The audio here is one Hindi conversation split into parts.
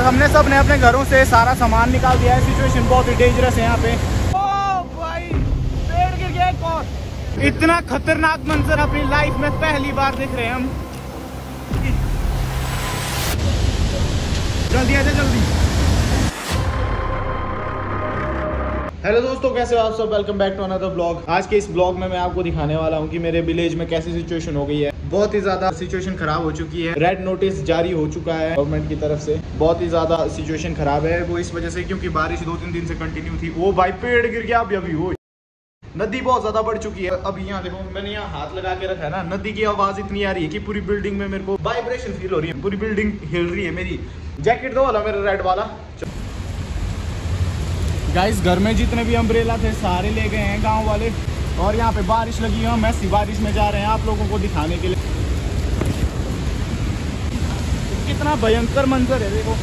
हमने सब ने अपने घरों से सारा सामान निकाल दिया है। सिचुएशन बहुत ही डेंजरस है यहाँ पे। ओ भाई पेड़ गिर गया एक और। इतना खतरनाक मंजर अपनी लाइफ में पहली बार देख रहे हैं हम। जल्दी आ जा जल्दी। हेलो दोस्तों, कैसे हो आप सब? Welcome back to another blog. आज के इस ब्लॉग में मैं आपको दिखाने वाला हूँ कि मेरे विलेज में कैसी सिचुएशन हो गई है। बहुत ही ज्यादा सिचुएशन खराब हो चुकी है। रेड नोटिस जारी हो चुका है गवर्नमेंट की तरफ से। बहुत ही ज्यादा सिचुएशन खराब है, वो इस वजह से क्योंकि बारिश 2-3 दिन से कंटिन्यू थी। वो भाई पेड़ गिर गया अभी वो। नदी बहुत ज्यादा बढ़ चुकी है। अब यहाँ देखो, मैंने यहाँ हाथ लगा के रखा है ना, नदी की आवाज इतनी आ रही है कि पूरी बिल्डिंग में मेरे को वाइब्रेशन फील हो रही है। पूरी बिल्डिंग हिल रही है। मेरी जैकेट दो वाला मेरा रेड वाला। गाइस घर में जितने भी अम्ब्रेला थे सारे ले गए हैं गांव वाले। और यहाँ पे बारिश लगी है, हम ऐसी बारिश में जा रहे हैं आप लोगों को दिखाने के लिए। कितना भयंकर मंजर है देखो।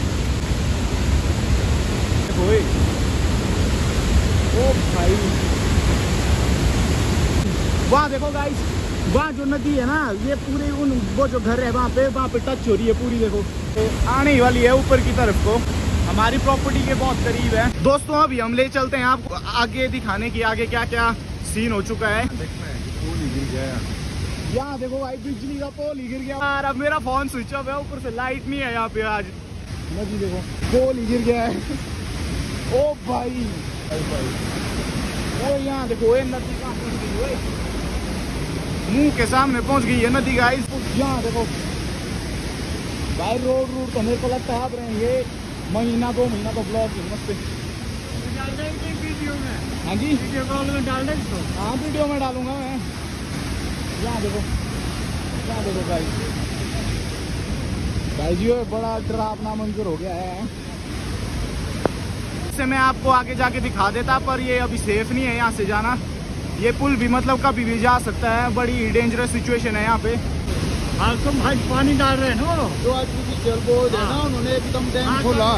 ओ भाई वहाँ देखो गाइस, वहाँ जो नदी है ना, ये पूरे वो जो घर है वहाँ पे टच हो रही है पूरी। देखो आने ही वाली है ऊपर की तरफ को, हमारी प्रॉपर्टी के बहुत करीब है। दोस्तों अभी हम ले चलते हैं आपको आगे दिखाने की, आगे क्या क्या सीन हो चुका है। पोल ही गिर गया यहाँ देखो भाई, बिजली का पोल ही गिर गया यार। अब मेरा फोन स्विच ऑफ है, ऊपर से लाइट नहीं है यहाँ पे आज। नदी देखो, पोल ही गिर गया है। ओ भाई ओ यहाँ देखो, ये नदी कहाँ पहुँच गई है? मुंह के सामने पहुँच गई है नदी गाइस। यहाँ देखो भाई, रोड तो मेरे को लगता है आप रहेंगे महीना 2 महीना तो ब्लॉक है मस्त। हाँ जी, वीडियो कॉल में डाल दें तो? हाँ वीडियो में डालूंगा मैं। यहाँ देखो भाई जी बड़ा डरावना मंजर हो गया है। इससे मैं आपको आगे जाके दिखा देता, पर ये अभी सेफ नहीं है यहाँ से जाना। ये पुल भी मतलब कभी भी जा सकता है। बड़ी डेंजरस सिचुएशन है यहाँ पे। हाँ तुम भाई पानी डाल रहे हैं ना, जो आज जल बोर्ड है ना, उन्होंने एकदम डैम खोला।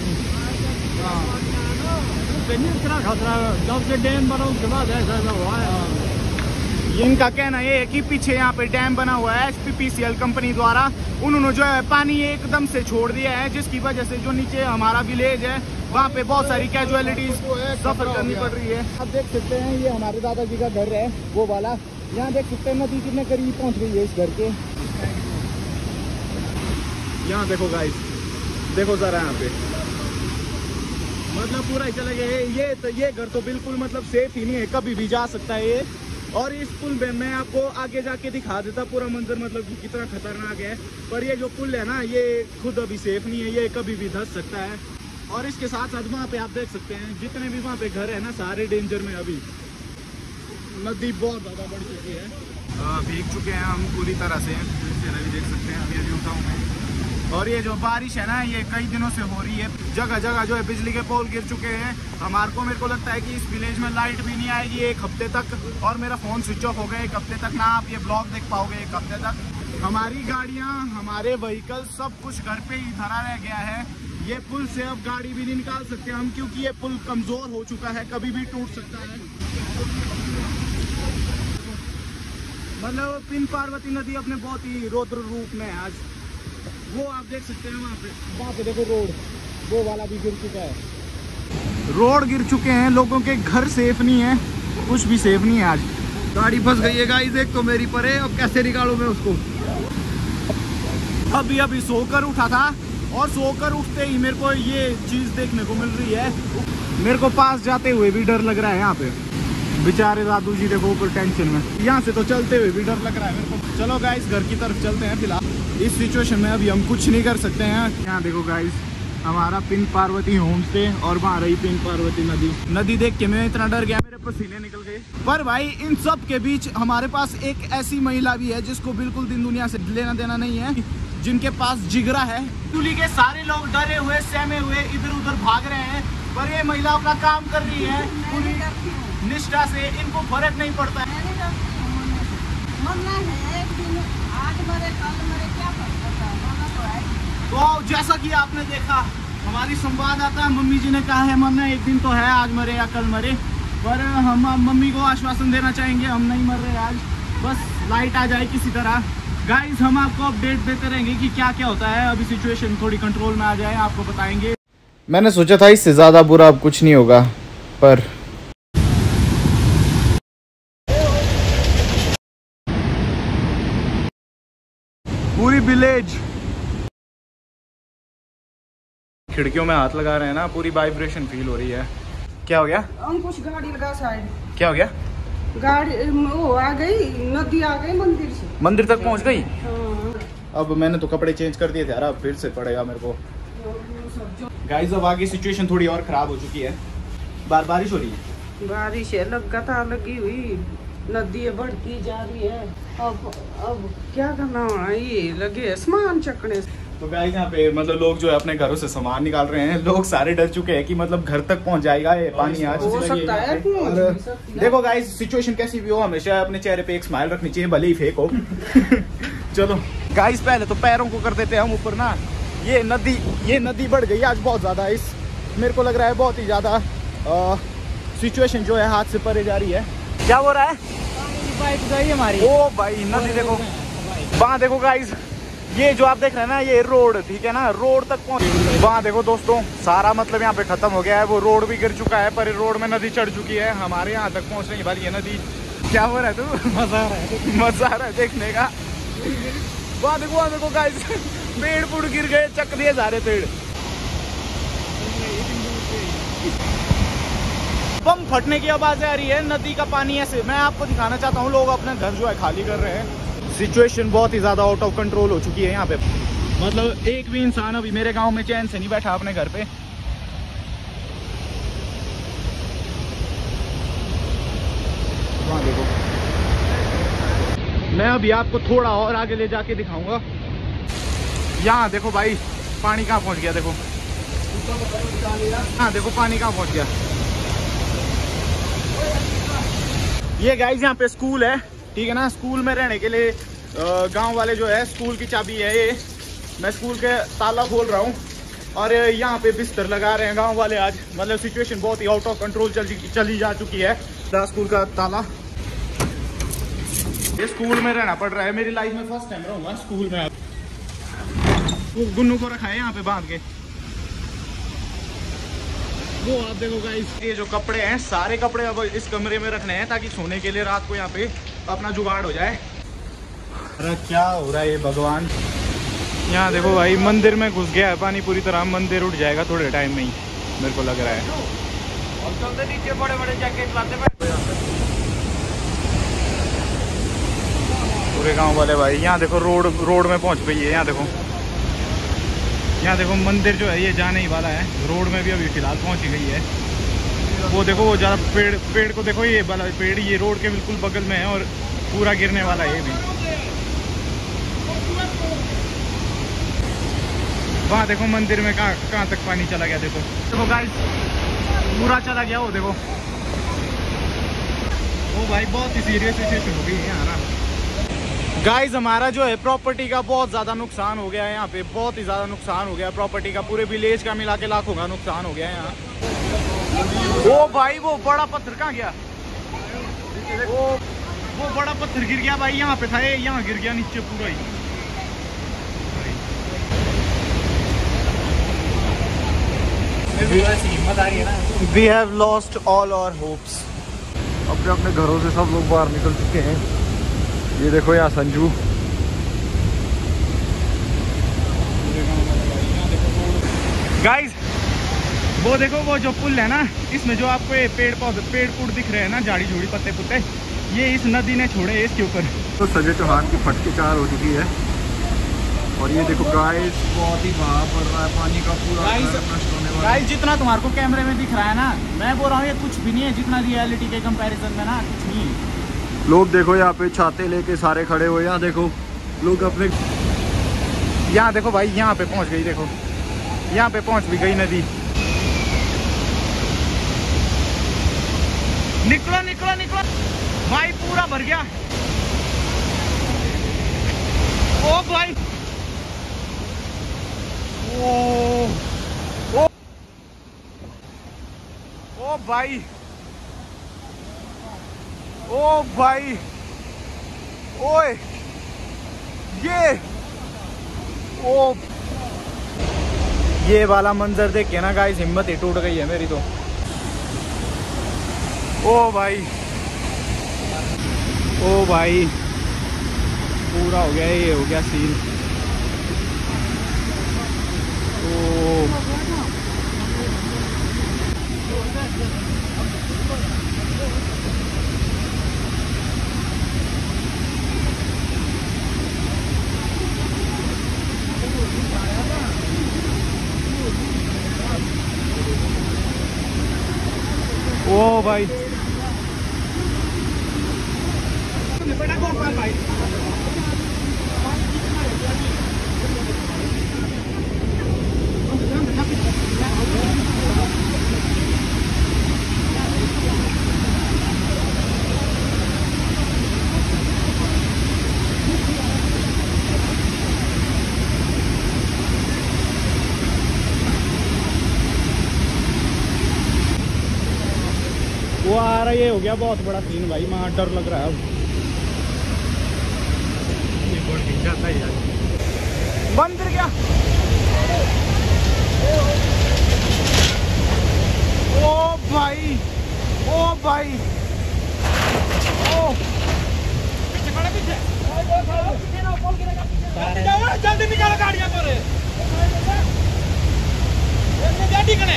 खतरा जब से डैम बना उसके बाद ऐसा हुआ है। इनका कहना ये है कि पीछे यहाँ पे डैम बना हुआ है SPPCL कंपनी द्वारा। उन्होंने जो है पानी एकदम से छोड़ दिया है, जिसकी वजह से जो नीचे हमारा विलेज है वहाँ पे बहुत सारी कैजुअलिटीज सफर करनी पड़ रही है। आप देख सकते हैं ये हमारे दादाजी का घर है वो वाला। यहाँ देख सकते हैं नदी कितने करीब पहुँच गई है इस घर के। यहाँ देखो गाइस, देखो जरा यहाँ पे मतलब पूरा ही चला गया। ये घर तो बिल्कुल मतलब सेफ ही नहीं है, कभी भी जा सकता है ये। और इस पुल में मैं आपको आगे जाके दिखा देता पूरा मंजर, मतलब कि कितना खतरनाक है। पर ये जो पुल है ना, ये खुद अभी सेफ नहीं है, ये कभी भी धंस सकता है। और इसके साथ साथ वहाँ पे आप देख सकते हैं जितने भी वहाँ पे घर है ना, सारे डेंजर में। अभी नदी बहुत ज़्यादा बढ़ चुकी है, भीग चुके हैं हम पूरी तरह से। अभी देख सकते हैं, अभी उठा हूँ मैं। और ये जो बारिश है ना, ये कई दिनों से हो रही है। जगह जगह जो है बिजली के पोल गिर चुके हैं। मेरे को लगता है कि इस विलेज में लाइट भी नहीं आएगी 1 हफ्ते तक। और मेरा फ़ोन स्विच ऑफ हो गया 1 हफ्ते तक। ना आप ये ब्लॉग देख पाओगे 1 हफ्ते तक। हमारी गाड़ियाँ, हमारे व्हीकल सब कुछ घर पे ही धरा रह गया है। ये पुल से अब गाड़ी भी नहीं निकाल सकते हम, क्योंकि ये पुल कमज़ोर हो चुका है, कभी भी टूट सकता है। मतलब पिन पार्वती नदी अपने बहुत ही रौद्र रूप में है आज। वो आप देख सकते हैं वहाँ पे देखो रोड, वो वाला भी गिर चुका है। रोड गिर चुके हैं, लोगों के घर सेफ नहीं है, कुछ भी सेफ नहीं है आज। गाड़ी फंस गई है गाइस, एक तो मेरी पर है, अब कैसे निकालूं मैं उसको। अभी सोकर उठा था, और सोकर उठते ही मेरे को ये चीज देखने को मिल रही है। मेरे को पास जाते हुए भी डर लग रहा है। यहाँ पे बेचारे दादू जी देखो ऊपर टेंशन में। यहाँ से तो चलते हुए भी डर लग रहा है मेरे को। चलो गाइस घर की तरफ चलते हैं। फिलहाल इस सिचुएशन में अभी हम कुछ नहीं कर सकते हैं। यहाँ देखो गाइस, हमारा पिन पार्वती होम स्टे, और वहाँ रही पिन पार्वती नदी देख के मैं इतना डर गया, मेरे पसीने निकल गए। पर भाई इन सब के बीच हमारे पास एक ऐसी महिला भी है जिसको बिल्कुल दिन दुनिया से लेना देना नहीं है, जिनके पास जिगरा है। टुली के सारे लोग डरे हुए, सहमे हुए इधर उधर भाग रहे हैं, पर ये महिला अपना काम कर रही है पूरी निष्ठा से। इनको फर्क नहीं पड़ता है। तो जैसा कि आपने देखा, हमारी संवाददाता मम्मी जी ने कहा है मरना एक दिन तो है, आज मरे या कल मरे। पर हम मम्मी को आश्वासन देना चाहेंगे, हम नहीं मर रहे आज। बस लाइट आ जाए किसी तरह, गाइस हम आपको अपडेट देते रहेंगे कि क्या क्या होता है। अभी सिचुएशन थोड़ी कंट्रोल में आ जाए आपको बताएंगे। मैंने सोचा था इससे ज़्यादा बुरा अब कुछ नहीं होगा, पर पूरी विलेज खिड़कियों में हाथ लगा रहे हैं ना, पूरी वाइब्रेशन फील हो रही है। क्या हो गया? अंकुश गाड़ी लगा साइड। क्या हो गया? गाड़ी वो आ गई, नदी आ गई मंदिर से, मंदिर तक पहुंच गई। हाँ। अब मैंने तो कपड़े चेंज कर दिए थे यार, अब फिर से पड़ेगा मेरे को। गाइस अब आगे सिचुएशन थोड़ी और खराब हो चुकी है। बारिश हो रही है, बारिश है लगातार लगी हुई, नदी बढ़ती जा रही है। अब क्या करना होना, ये लगे आसमान चकने। तो गाइस यहाँ पे मतलब लोग जो है अपने घरों से सामान निकाल रहे हैं। लोग सारे डर चुके हैं कि मतलब घर तक पहुंच जाएगा ये पानी आज। हो सकता है और देखो गाइस सिचुएशन कैसी भी हो, हमेशा अपने चेहरे पे एक स्माइल रखनी चाहिए, भले ही फेक हो। चलो गाइस पहले तो पैरों को कर देते हैं हम ऊपर ना। ये नदी बढ़ गई आज बहुत ज्यादा। इस मेरे को लग रहा है बहुत ही ज्यादा सिचुएशन जो है हाथ से परे जा रही है। क्या हो रहा है? बाइक गई हमारी। ओ भाई नदी देखो, वहाँ देखो गाइस, ये जो आप देख रहे हैं ना ये रोड, ठीक है ना, रोड तक पहुंच। वहाँ देखो दोस्तों, सारा मतलब यहाँ पे खत्म हो गया है। वो रोड भी गिर चुका है, पर रोड में नदी चढ़ चुकी है। हमारे यहाँ तक पहुँचने के बाद ये नदी। क्या हो रहा है? तू मजा आ रहा है देखने का। वहाँ देखो गाइस, पेड़ पुड़ गिर गए, चक दिए जा रहे पेड़। बम फटने की आवाज आ रही है, नदी का पानी ऐसे। मैं आपको दिखाना चाहता हूँ, लोग अपने घर जो है खाली कर रहे हैं। सिचुएशन बहुत ही ज्यादा आउट ऑफ कंट्रोल हो चुकी है यहाँ पे। मतलब एक भी इंसान अभी मेरे गांव में चैन से नहीं बैठा अपने घर पे। वहाँ देखो, मैं अभी आपको थोड़ा और आगे ले जाके दिखाऊंगा। यहाँ देखो भाई, पानी कहाँ पहुँच गया देखो। हाँ देखो पानी कहाँ पहुँच गया। ये गाइस यहाँ पे स्कूल है, ठीक है ना। स्कूल में रहने के लिए गांव वाले जो है, स्कूल की चाबी है ये। मैं स्कूल के ताला खोल रहा हूँ और यहाँ पे बिस्तर लगा रहे हैं गांव वाले आज। मतलब सिचुएशन बहुत ही आउट ऑफ कंट्रोल चली जा चुकी है। स्कूल का ताला, ये स्कूल में रहना पड़ रहा है। मेरी लाइफ में फर्स्ट टाइम रहूंगा स्कूल में। गुन्नू को रखा है यहाँ पे बांध के। वो आप देखो गाइस, ये जो कपड़े हैं सारे कपड़े अब इस कमरे में रखने हैं ताकि सोने के लिए रात को यहाँ पे अपना जुगाड़ हो जाए। अरे क्या हो रहा है ये भगवान। यहाँ देखो भाई, मंदिर में घुस गया है पानी पूरी तरह। मंदिर उठ जाएगा थोड़े टाइम में ही, मेरे को लग रहा है। नीचे बड़े जैकेट लाते पूरे गांव वाले भाई। यहाँ देखो रोड में पहुंच गई है। यहाँ देखो मंदिर जो है ये जाने ही वाला है। रोड में भी अभी फिलहाल पहुंच ही गई है। वो देखो, वो ज़्यादा पेड़ को देखो, ये वाला पेड़ ये रोड के बिल्कुल बगल में है और पूरा गिरने वाला है ये भी। वहाँ देखो मंदिर में कहाँ तक पानी चला गया। देखो गाइस, पूरा चला गया। वो देखो, ओ भाई बहुत ही सीरियस सिचुएशन हो गई है यहाँ ना। गाइस हमारा जो है प्रॉपर्टी का बहुत ज़्यादा नुकसान हो गया है यहाँ पे। बहुत ही ज़्यादा नुकसान हो गया प्रॉपर्टी का। पूरे विलेज का मिला के लाखों का नुकसान हो गया है यहाँ। ओ भाई वो बड़ा पत्थर कहाँ गया? वो बड़ा पत्थर गिर गया भाई, यहाँ पे था ये, यहाँ गिर गया नीचे पूरा ही। We have lost all our hopes. अपने अपने घरों से सब लोग बाहर निकल चुके हैं। ये देखो यहाँ संजू। गाइस वो देखो, वो जो पुल है ना, इसमें जो आपको ये पेड़ पुड़ दिख रहे हैं ना, झाड़ी झूड़ी पत्ते पुत्ते, ये इस नदी ने छोड़े हैं इसके ऊपर। तो संजय चौहान की फटकी चार हो चुकी है। और ये देखो गाइस, बहुत ही बहाव पड़ रहा है पानी का पूरा। गाइस जितना तुम्हारे को कैमरे में दिख रहा है ना, मैं बोल रहा हूँ ये कुछ भी नहीं है। जितना रियलिटी के कंपैरिजन में ना, कुछ नहीं है। लोग देखो यहाँ पे छाते लेके सारे खड़े हुए। यहाँ देखो लोग अपने, यहाँ देखो भाई, यहाँ पे पहुँच गई। देखो यहाँ पे पहुँच भी गई नदी। निकलो निकलो निकलो भाई, पूरा भर गया। ओ भाई, ओ भाई, ओ भाई, ओए ये वाला मंजर देख के ना गाइस हिम्मत ही टूट गई है मेरी तो। ओ भाई पूरा हो गया, ये हो गया सीन। ओ भाई वो आ रहा, ये हो गया बहुत बड़ा सीन भाई, वहाँ डर लग रहा है अब। बंद कर गया। ओ भाई जल्दी निकालो गाड़ियां पर गाड़ी कने।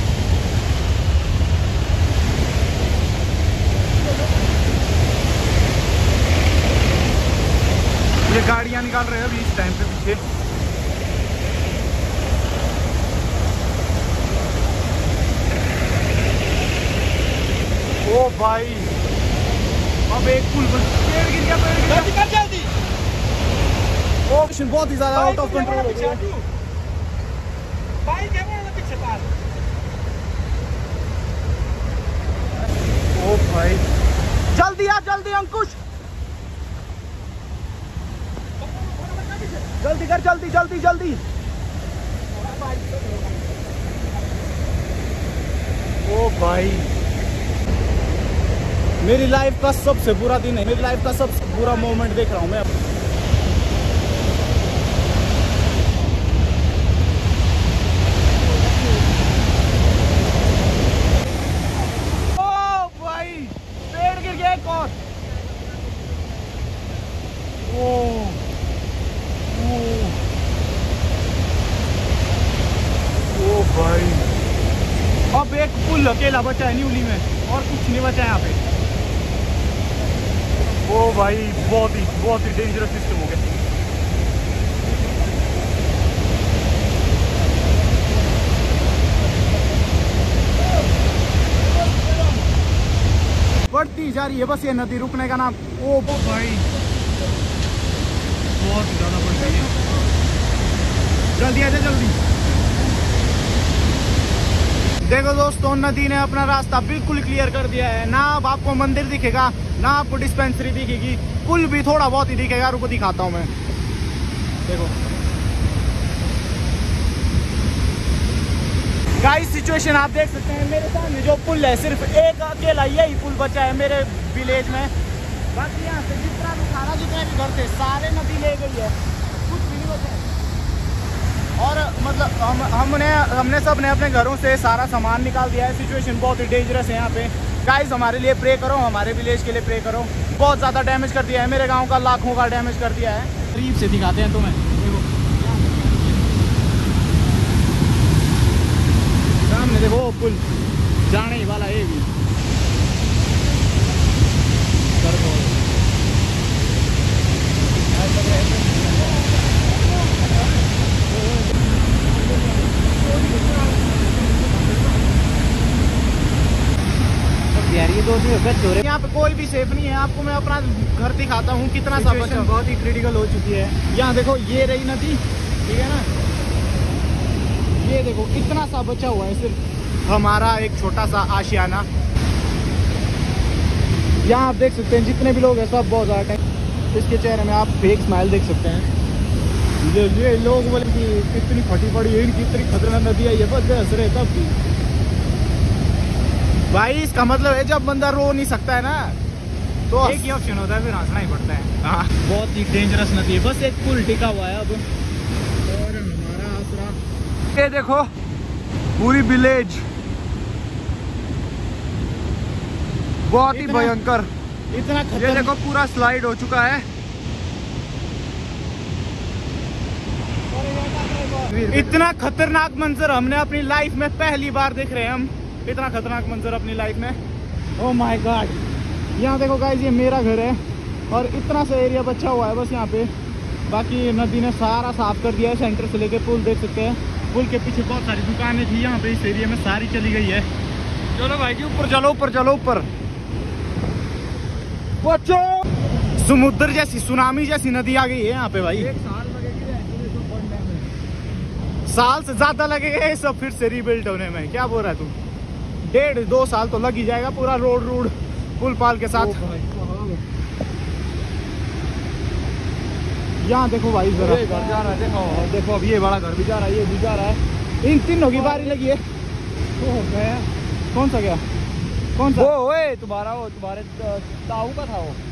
ये गाड़ियां निकाल रहे हैं अभी इस टाइम पे पीछे। ओ भाई अब एक पुल पेड़ गिर गया, जल्दी ओ बहुत ही ज्यादा आउट ऑफ कंट्रोल हो गया। ओ भाई जल्दी आ, जल्दी अंकुश, जल्दी कर, जल्दी। ओ भाई मेरी लाइफ का सबसे बुरा दिन है, मेरी लाइफ का सबसे बुरा मोमेंट देख रहा हूं मैं। ओ भाई पेड़ गिर गया एक और। ओ भाई अब एक पुल अकेला बचा है न्यूली में, और कुछ नहीं बचा है यहाँ पे। ओ भाई बहुत ही डेंजरस सिस्टम हो गया। बढ़ती जा रही है बस ये नदी, रुकने का नाम। ओ भाई बहुत ज्यादा बढ़ गई है, जल्दी आजा जल्दी। देखो दोस्तों नदी ने अपना रास्ता बिल्कुल क्लियर कर दिया है, ना अब आपको मंदिर दिखेगा, ना आपको डिस्पेंसरी दिखेगी, पुल भी थोड़ा बहुत ही दिखेगा। रुको दिखाता हूँ मैं, देखो गाइस सिचुएशन आप देख सकते हैं। मेरे सामने जो पुल है सिर्फ एक अकेला यही पुल बचा है मेरे विलेज में। बाकी यहाँ से जितना भी खाना, जितने भी घर थे सारे नदी ले गई है, कुछ भी नहीं बचा है। और मतलब हमने सब ने अपने घरों से सारा सामान निकाल दिया है। सिचुएशन बहुत ही डेंजरस है यहाँ पे। गाइस हमारे लिए प्रे करो, हमारे विलेज के लिए प्रे करो। बहुत ज़्यादा डैमेज कर दिया है मेरे गांव का, लाखों का डैमेज कर दिया है। करीब से दिखाते हैं तुम्हें, देखो सामने देखो पुल जाने ही वाला है भी। यहाँ पे कोई भी सेफ नहीं है। आपको मैं अपना घर दिखाता हूँ कितना सा बचा, बहुत ही क्रिटिकल हो चुकी है। यहाँ देखो ये रही नदी, ठीक है ना, ये देखो कितना सा बचा हुआ है सिर्फ हमारा एक छोटा सा आशियाना। यहाँ आप देख सकते हैं जितने भी लोग हैं सब बहुत ज़्यादा टाइम, इसके चेहरे में आप फेक स्माइल देख सकते हैं। ये लोग बोले कि कितनी फटी पड़ी है, कितनी खतरनाक नदी है, ये बस हंस रहे तब भी। भाई इसका मतलब है जब बंदा रो नहीं सकता है ना, तो एक ही ऑप्शन होता है, फिर हंसना ही पड़ता है। हाँ, बहुत ही डेंजरस नदी है, बस एक पुल टिका हुआ है अब, और हमारा आसरा। ये देखो पूरी विलेज, बहुत ही भयंकर। इतना ये देखो पूरा स्लाइड हो चुका है। इतना खतरनाक मंजर हमने अपनी लाइफ में पहली बार देख रहे हैं हम। इतना खतरनाक मंजर अपनी लाइफ में। Oh my god. यहाँ देखो गाइस, ये मेरा घर है और इतना सा एरिया बचा हुआ है बस यहाँ पे। बाकी नदी ने सारा साफ कर दिया है, सेंटर से लेके पुल देख सकते हैं। पुल के पीछे बहुत सारी दुकानें थी यहाँ पे, इस एरिया में सारी चली गई है। चलो भाई जी ऊपर चलो, ऊपर चलो, ऊपर। बच्चों, समुद्र जैसी, सुनामी जैसी नदी आ गई है यहाँ पे भाई। साल से ज्यादा लगेगा ये सब फिर से रीबिल्ड होने में। क्या बोल रहा है तू? 1.5-2 साल तो लग ही जाएगा पूरा रोड पुल पाल के साथ। यहाँ देखो भाई जरा, घर जा रहा है, देखो देखो अब ये बड़ा घर भी जा रहा है, ये भी जा रहा है। इन तीनों की बारी लगी है। कौन सा गया? कौन सा? ओए तुम्हारे ताऊ का था वो।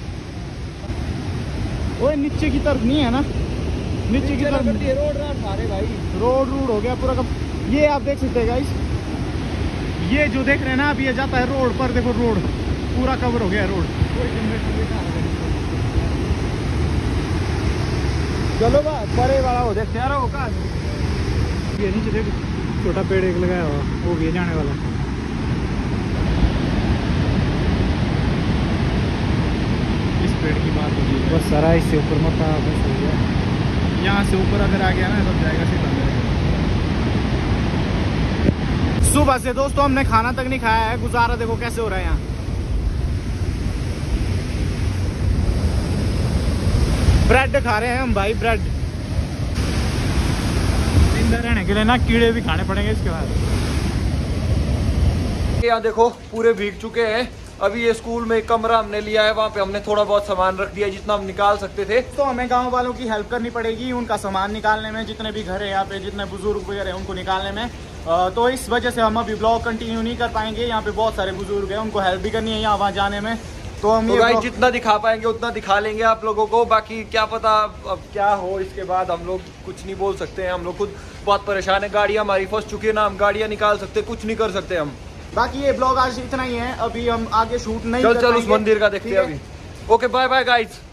ओए नीचे की तरफ नहीं है ना, नीचे की तरफ रोड सारे भाई, रोड हो गया पूरा। ये आप देख सकते हैं गाइस, ये जो देख रहे हैं ना, अब ये जाता है रोड पर। देखो रोड पूरा कवर हो गया है, रोड। चलो बा बड़े वाला हो देखते यार, वो कहाँ ये नीचे देखो, छोटा पेड़ एक लगाया हुआ, वो भी जाने वाला। इस पेड़ की बात होगी बस सारा, इससे ऊपर मत बस हो गया। यहाँ से ऊपर अगर आ गया ना तब जाएगा सीधा। सुबह से दोस्तों हमने खाना तक नहीं खाया है, गुजारा देखो कैसे हो रहा है यहाँ। ब्रेड खा रहे हैं हम भाई, ब्रेड। जिंदा रहने के लिए ना कीड़े भी खाने पड़ेंगे इसके बाद। यहाँ देखो पूरे भीग चुके हैं। अभी ये स्कूल में एक कमरा हमने लिया है, वहाँ पे हमने थोड़ा बहुत सामान रख दिया जितना हम निकाल सकते थे। तो हमें गांव वालों की हेल्प करनी पड़ेगी उनका सामान निकालने में, जितने भी घर है यहाँ पे, जितने बुजुर्ग वगैरह हैं उनको निकालने में। तो इस वजह से हम अभी ब्लॉग कंटिन्यू नहीं कर पाएंगे। यहाँ पे बहुत सारे बुजुर्ग हैं, उनको हेल्प भी करनी है यहाँ वहाँ जाने में। तो हम ये जितना दिखा पाएंगे उतना दिखा लेंगे आप लोगों को। बाकी क्या पता अब क्या हो इसके बाद, हम लोग कुछ नहीं बोल सकते हैं। हम लोग खुद बहुत परेशान है, गाड़ियाँ हमारी फंस चुकी है ना, हम गाड़ियाँ निकाल सकते, कुछ नहीं कर सकते हम। बाकी ये ब्लॉग आज इतना ही है, अभी हम आगे शूट नहीं चल उस मंदिर का देखते हैं अभी। Okay bye bye guys.